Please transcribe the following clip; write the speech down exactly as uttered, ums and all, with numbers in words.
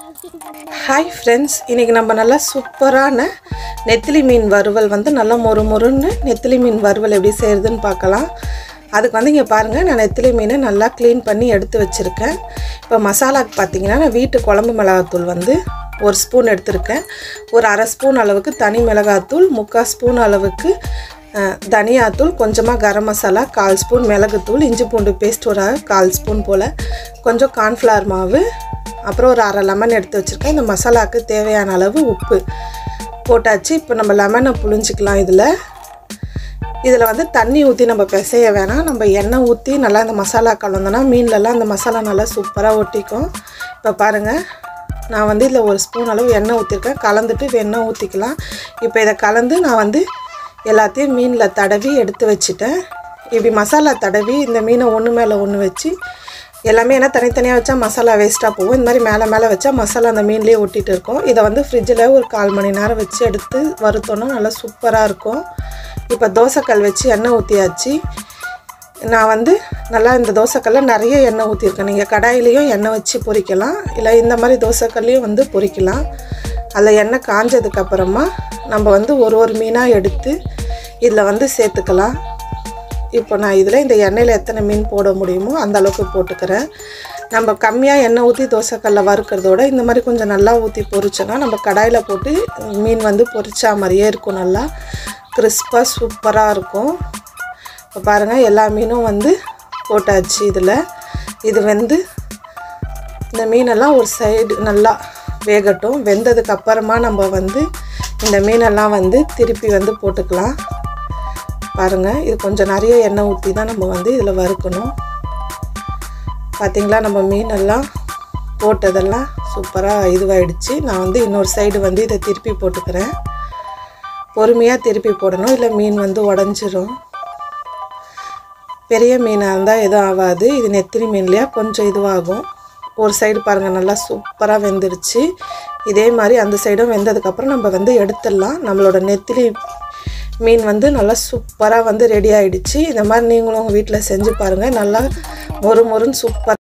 Hi friends, இன்றைக்கி நம்ம நல்லா சூப்பரான நெத்திலி மீன் வறுவல் வந்து நல்லா மொறு மொறுன்னு நெத்திலி மீன் வறுவல் எப்படி செய்கிறதுன்னு பார்க்கலாம். அதுக்கு வந்து இங்கே பாருங்கள், நான் நெத்திலி மீனை நல்லா க்ளீன் பண்ணி எடுத்து வச்சுருக்கேன். இப்போ மசாலாவுக்கு பார்த்தீங்கன்னா நான் வீட்டு குழம்பு மிளகாத்தூள் வந்து ஒரு ஸ்பூன் எடுத்திருக்கேன். ஒரு அரை ஸ்பூன் அளவுக்கு தனி மிளகாத்தூள், முக்கால் ஸ்பூன் அளவுக்கு தனியாத்தூள், கொஞ்சமாக கரம் மசாலா, கால் ஸ்பூன் மிளகுத்தூள், இஞ்சி பூண்டு பேஸ்ட் ஒரு கால் ஸ்பூன் போல், கொஞ்சம் கார்ன்ஃப்ளவர் மாவு, அப்புறம் ஒரு அரை லெமன் எடுத்து வச்சுருக்கேன். இந்த மசாலாவுக்கு தேவையான அளவு உப்பு போட்டாச்சு. இப்போ நம்ம லெமனை புழிஞ்சிக்கலாம். இதில் இதில் வந்து தண்ணி ஊற்றி நம்ம பிசைய வேணாம். நம்ம எண்ணெய் ஊற்றி நல்லா இந்த மசாலா கலந்தோன்னா மீன்லலாம் அந்த மசாலா நல்லா சூப்பராக ஒட்டிக்கும். இப்போ பாருங்கள், நான் வந்து இதில் ஒரு ஸ்பூன் அளவு எண்ணெய் ஊற்றிருக்கேன். கலந்துட்டு எண்ணெய் ஊற்றிக்கலாம். இப்போ இதை கலந்து நான் வந்து எல்லாத்தையும் மீனில் தடவி எடுத்து வச்சுட்டேன். இப்படி மசாலா தடவி இந்த மீனை ஒன்று மேலே ஒன்று வச்சு எல்லாமே என்ன தனித்தனியாக வச்சா மசாலா வேஸ்ட்டாக போகும். இந்த மாதிரி மேலே மேலே வச்சா மசாலா அந்த மீன்லேயே ஒட்டிகிட்டு இருக்கும். இதை வந்து ஃப்ரிட்ஜில் ஒரு கால் மணி நேரம் வச்சு எடுத்து வறுத்தோன்னா நல்லா சூப்பராக இருக்கும். இப்போ தோசைக்கல் வச்சு எண்ணெய் ஊற்றியாச்சு. நான் வந்து நல்லா இந்த தோசைக்கல்லில் நிறைய எண்ணெய் ஊற்றிருக்கேன். நீங்கள் கடாயிலையும் எண்ணெய் வச்சு பொரிக்கலாம், இல்லை இந்த மாதிரி தோசைக்கல்லையும் வந்து பொரிக்கலாம். அதில் எண்ணெய் காஞ்சதுக்கப்புறமா நம்ம வந்து ஒரு ஒரு மீனாக எடுத்து இதில் வந்து சேர்த்துக்கலாம். இப்போ நான் இதில் இந்த எண்ணெயில் எத்தனை மீன் போட முடியுமோ அந்த அளவுக்கு போட்டுக்கிறேன். நம்ம கம்மியாக எண்ணெய் ஊற்றி தோசைக்கல்ல வறுக்கிறதோட இந்த மாதிரி கொஞ்சம் நல்லா ஊற்றி பொரிச்சோன்னா நம்ம கடாயில் போட்டு மீன் வந்து பொரிச்சா மாதிரியே இருக்கும். நல்லா கிறிஸ்பாக சூப்பராக இருக்கும். இப்போ பாருங்கள், எல்லா மீனும் வந்து போட்டாச்சு. இதில் இது வந்து இந்த மீனெல்லாம் ஒரு சைடு நல்லா வேகட்டும். வெந்ததுக்கப்புறமா நம்ம வந்து இந்த மீனெல்லாம் வந்து திருப்பி வந்து போட்டுக்கலாம். பாருங்கள், இது கொஞ்சம் நிறைய எண்ணெய் ஊற்றி தான் நம்ம வந்து இதில் வறுக்கணும். பார்த்திங்களா, நம்ம மீனெல்லாம் போட்டதெல்லாம் சூப்பராக இதுவாகிடுச்சு. நான் வந்து இன்னொரு சைடு வந்து இதை திருப்பி போட்டுக்கிறேன். பொறுமையாக திருப்பி போடணும், இல்லை மீன் வந்து உடஞ்சிரும். பெரிய மீனாக இருந்தால் எதுவும் ஆகாது. இது நெத்திலி மீன்லையா கொஞ்சம் இதுவாகும். ஒரு சைடு பாருங்கள் நல்லா சூப்பராக வெந்துருச்சு. இதே மாதிரி அந்த சைடும் வெந்ததுக்கப்புறம் நம்ம வந்து எடுத்துடலாம். நம்மளோட நெத்திலி மீன் வந்து நல்லா சூப்பராக வந்து ரெடி ஆகிடுச்சு. இந்த மாதிரி நீங்களும் உங்கள் வீட்டில் செஞ்சு பாருங்கள். நல்லா மொறு மொறுன்னு சூப்பர்